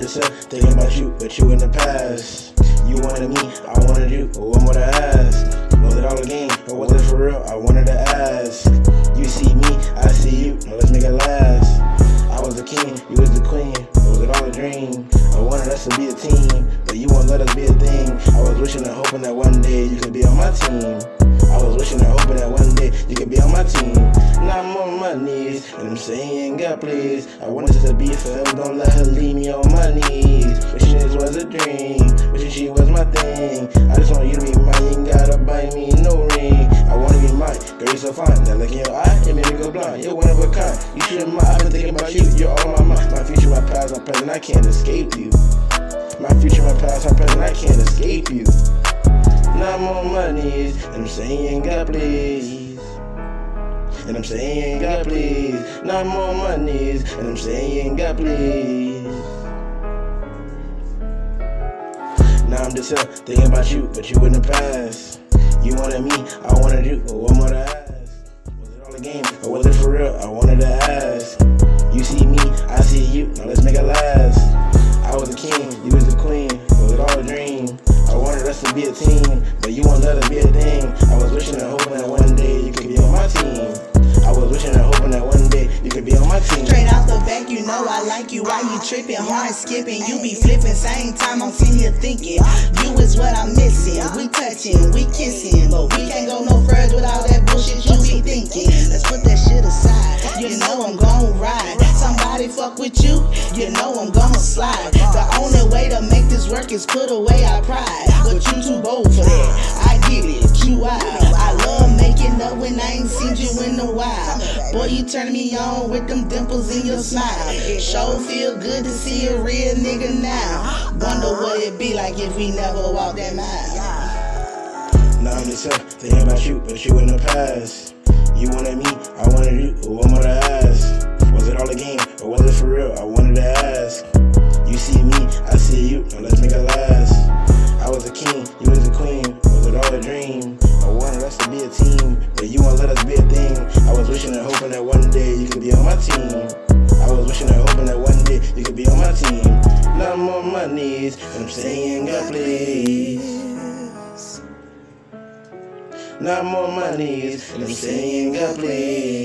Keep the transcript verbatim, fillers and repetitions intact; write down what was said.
just here thinking about you, but you in the past. You wanted me, I wanted you, but what more to ask? Was it all a game, or was it for real? I wanted to ask. You see me, I see you, now let's make it last. I was the king, you was the queen, was it all a dream? I wanted us to be a team, but you won't let us be a thing. I was wishing and hoping that one day you could be on my team. I was wishing and hoping that one day you could be on my team. Now I'm on my knees, and I'm saying, God please, I wanted us to be forever, don't let her leave me on my knees. Wishing this was a dream, wishing she was my thing. I just want you to be mine, you ain't gotta buy me no ring. I wanna be mine, girl you so fine, that look in your eye, it made me go blind. You're one of a kind, you shouldn't mind, I've been thinking about you, you're all on my mind. My future, my past, my present, I can't escape you. My future, my past, my present, I can't escape you. Now I'm on my knees, and I'm saying, God please. And I'm saying, God please. Now I'm on my knees, and I'm saying, God please. Now I'm just here thinking about you, but you in the past. You wanted me, I wanted you, but what more to ask? Was it all a game, or was it for real? I wanted to ask. You see me, I see you, now let's make it last. I was the king, you was the queen, was it all a dream? I wanted us to be a team, but you won't let us be a thing. I was wishing and hoping that one day you could be on my team. I was wishing and hoping that one day you could be on my team. Straight out the back, you know I like you. Why you tripping, hard skipping? You be flipping, same time I'm sitting here thinking. You is what I'm missing. We touching, we kissing, but we can't go no further without that bullshit you be thinking. Let's put that shit aside. You know I'm gon' ride. Somebody fuck with you, you know I'm gon' slide. The only way to make this work is put away our pride. But you too bold for that. I get it, you wild. I love making up when I ain't seen you in a while. Boy, you turn me on with them dimples in your smile. Sure feel good to see a real nigga now. Wonder what it'd be like if we never walked that mile. Now I'm just here thinking about you, but you in the past. You wanted me, I wanted you, but what more to ask? Was it all a game, or was it for real? I wanted to ask. You see me, I see you, now let's make it last. I was a king, you was a queen, was it all a dream? I wanted us to be a team, but you won't let us be a thing. I was wishing and hoping that one day you could be on my team. I was wishing and hoping that one day you could be on my team. Now I'm on my knees, and I'm saying, God please. Now I'm on my knees, and I'm saying, God please.